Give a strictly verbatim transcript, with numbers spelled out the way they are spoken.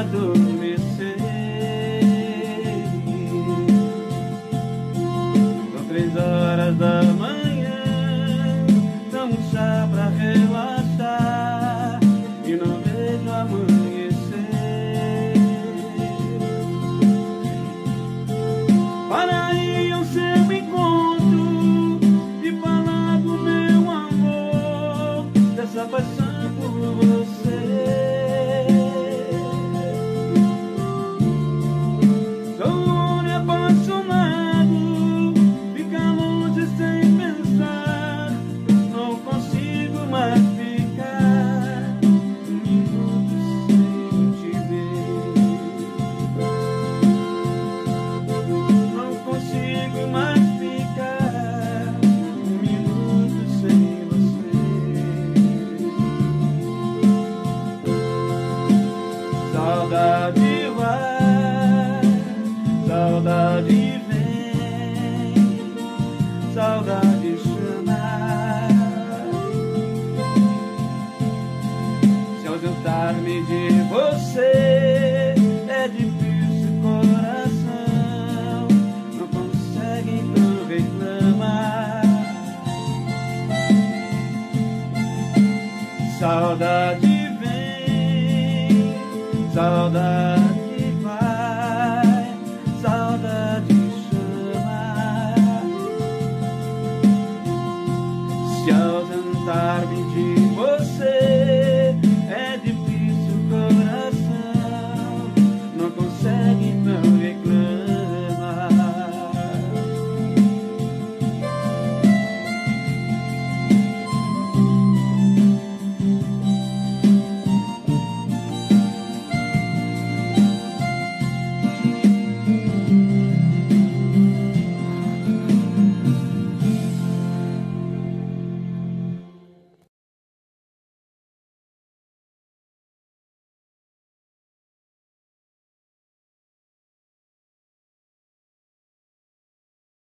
adormecer. São três horas da manhã, dá um chá pra relaxar e não vejo amanhecer. Para ir ao seu encontro e falar do meu amor, dessa paixão por você. Sou um homem apaixonado, ficar longe sem pensar, não consigo mais ficar um minuto sem te ver. Não consigo mais ficar um minuto sem você. Saudade vai, saudade vem, saudade chama. Se ausentar-me de você é difícil, coração não consegue, então reclamar. Saudade vem, saudade